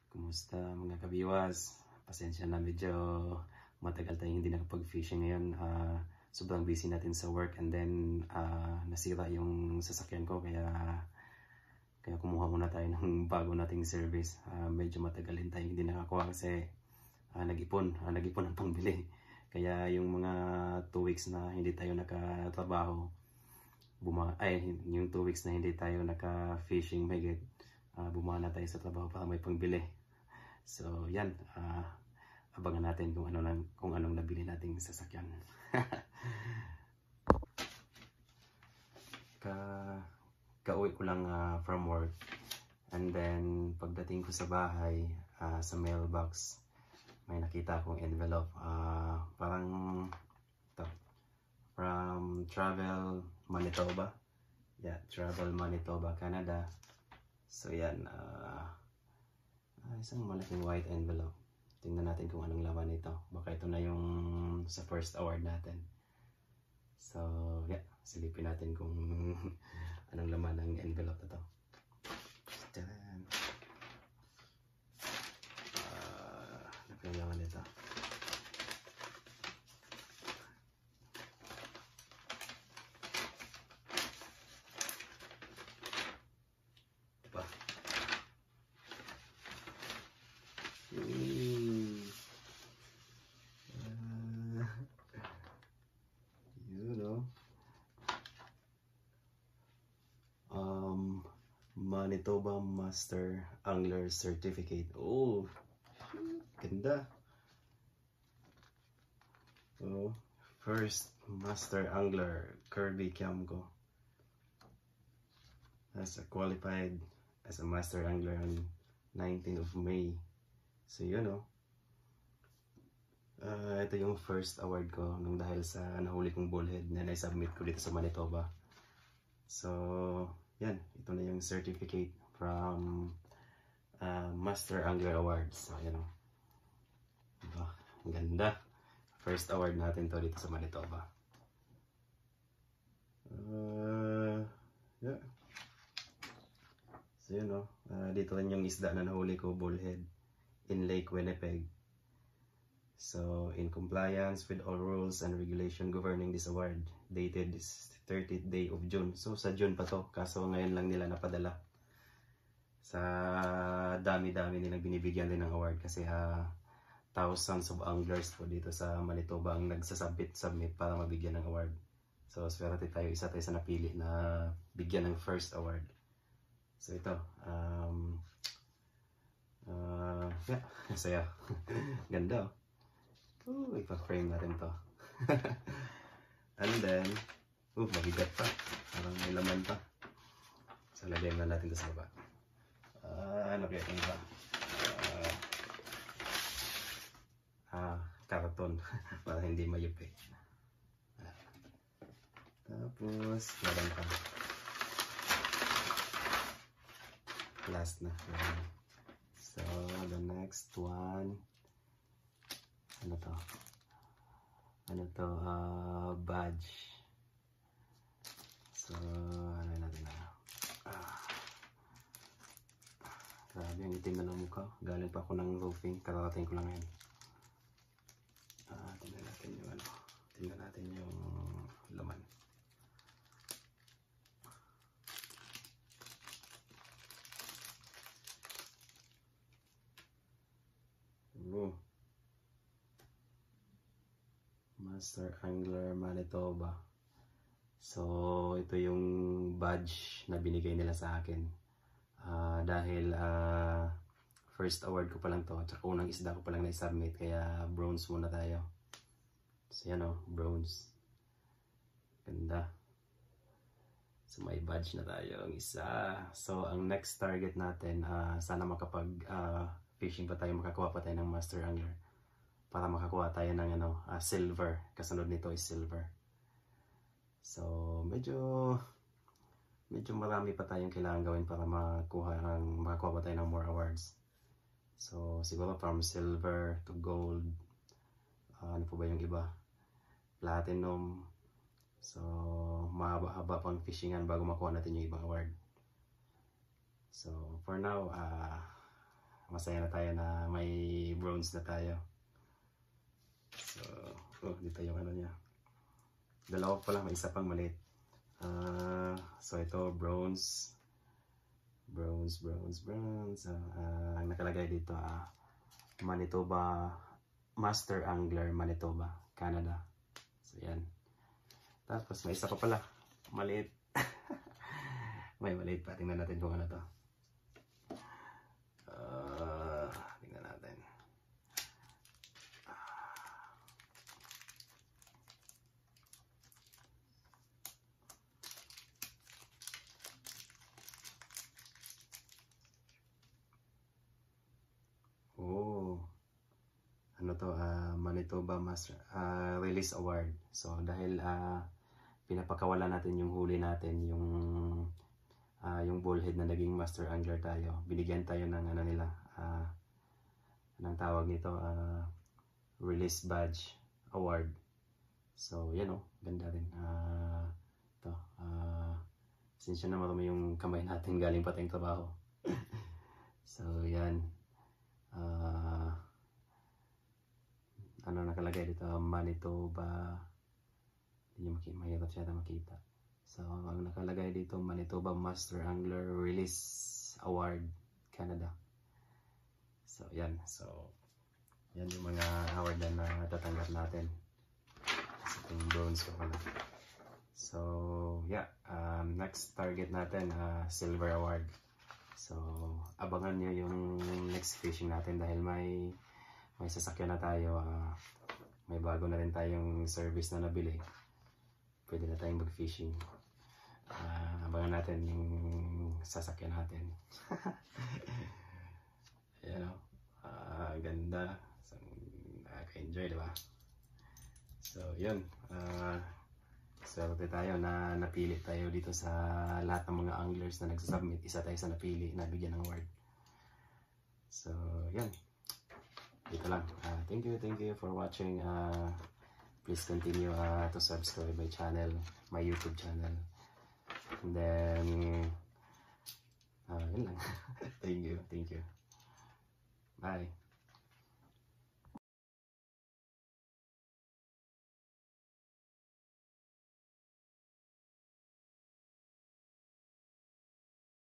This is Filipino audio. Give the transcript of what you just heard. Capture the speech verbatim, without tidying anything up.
Kumusta mga kabiwas? Pasensya na, medyo matagal tayong hindi nakapag-fishing ngayon. Uh, sobrang busy natin sa work, and then uh, nasira yung sasakyan ko, kaya kaya kumuha muna tayo ng bago nating service. Uh, medyo matagal din tayong hindi nakakuha kasi uh, nag-ipon, uh, nag-ipon ang pangbili. Kaya yung mga two weeks na hindi tayo nakatrabaho, buma ay yung two weeks na hindi tayo naka-fishing, may get, uh, bumana tayo sa trabaho para may pangbili. So yan, uh, abangan natin kung ano nang kung anong nabili nating sasakyan. ka Kauwi ko lang uh, from work, and then pagdating ko sa bahay, uh, sa mailbox, may nakita akong envelope, uh, parang ito, from Travel Manitoba. Yeah, Travel Manitoba, Canada. So yan, uh, isang malaking white envelope. Tingnan natin kung anong laman nito. Baka ito na yung sa first award natin. So yeah, silipin natin kung anong laman ng envelope na to. Tadaan! Uh, ano yung laman nito? Diba? Hmm. Uh, you know. Um, Manitoba Master Angler Certificate. Oh, ganda. Oh, first Master Angler Kirby Kiamko as a qualified as a Master Angler on nineteenth of May. So you know, uh, ito yung first award ko nung dahil sa nahuli kong bullhead na na-submit ko dito sa Manitoba. So yan, ito na yung certificate from uh, Master Angler Awards. So yan o, diba? Ang ganda. First award natin to dito sa Manitoba. Uh, yeah. So yun o, uh, dito rin yung isda na nahuli ko, bullhead, in Lake Winnipeg. So, in compliance with all rules and regulation governing this award, dated this thirtieth day of June. So, sa June pa to, kaso ngayon lang nila napadala. Sa dami-dami nilang binibigyan din ng award kasi uh, thousands of anglers po dito sa Manitoba ang nagsasubmit submit para mabigyan ng award. So, swerte tayo, isa tayo sa napili na bigyan ng first award. So, ito. Um, uh, yeah, saya. Ganda oh. Oh, ipa-frame natin to. And then, oh, mabigat pa. Parang may laman pa. So, lagay na natin ito sa baba. Uh, ano kaya ito ba? Uh, ah, karton. Para hindi mayupi. Uh, tapos, meron pa. Last na. So, the next one. Ano to? Ano to? Uh, badge. So, ano natin na? Ah. Grabe, ang itim na lang mukha. Galing pa ako ng roofing. Kararating ko lang yan. Ah, tingnan natin yung ano. Tingnan natin yung laman. Oh. Master Angler Manitoba. So, ito yung badge na binigay nila sa akin. Uh, dahil uh, first award ko pa lang to, tsaka unang isda ko pa lang na-submit, kaya bronze muna tayo. So, yan o, bronze. Ganda. So, may badge na tayo, ang isa. So, ang next target natin, uh, sana makapag uh, fishing pa tayo, makakuha pa tayo ng Master Angler. Para makakuha tayo ng ano, uh, silver. Kasunod nito is silver. So, medyo medyo marami pa tayong kailangan gawin para makuha, ng, makakuha pa tayo ng more awards. So, siguro from silver to gold. Uh, ano po ba yung iba? Platinum. So, mahaba-haba pang fishingan bago makuha natin yung ibang award. So, for now, uh, masaya na tayo na may bronze na tayo. So, oh, dito yung ano niya. Dalawa pa lang, may isa pang maliit. Uh, so, ito, bronze. Bronze, bronze, bronze. Uh, uh, ang nakalagay dito, uh, Manitoba, Master Angler, Manitoba, Canada. So, yan. Tapos, may isa pa pala. Maliit. May maliit pa. Tingnan natin kung ano to. Uh, tingnan natin. Oh. Ano to? Uh, Manitoba Master uh, Release Award. So, dahil uh, pinapakawalan natin yung huli natin, yung uh, yung bullhead na naging Master Angler tayo. Binigyan tayo ng ano nila, uh, ng tawag nito, uh, Release Badge Award. So, yan o, ganda rin. Uh, ito, uh, sinsya na marami yung kamay natin, galing pa tayong trabaho. So, yan. Uh, ano nakalagay dito? Manitoba. Hindi maki mahirap siya na makita. So, ang nakalagay dito, Manitoba Master Angler Release Award, Canada. So, yan. So, yan yung mga award na natatanggap natin. So, yung bronze ko pala. So, yeah. Um, next target natin, uh, Silver Award. So, abangan nyo yung next fishing natin dahil may may sasakyan na tayo. Uh, may bago na rin tayong service na nabili. Pwede na tayong mag-fishing. Uh, abangan natin yung sasakyan natin. Ayan o. Uh, ganda. So, nakaka-enjoy, diba? So, yun. Uh, swerte tayo na napili tayo dito sa lahat ng mga anglers na nagsasubmit. Isa tayo sa napili na bigyan ng award. So, yun. Dito lang. Uh, thank you, thank you for watching. Uh, Please continue uh, to subscribe my channel, my YouTube channel. And then, uh, yun lang. Thank you, thank you. Bye.